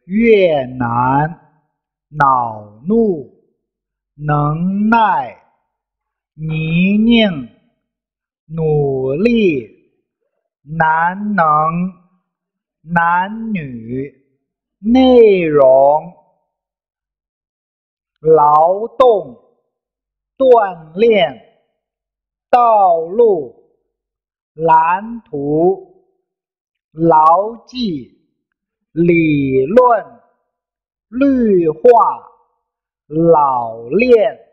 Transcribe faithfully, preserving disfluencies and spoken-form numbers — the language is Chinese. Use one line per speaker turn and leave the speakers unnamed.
越难，恼怒，能耐，泥泞，努力，难能，男女，内容，劳动，锻炼，道路，蓝图，牢记，理论，绿化，老练。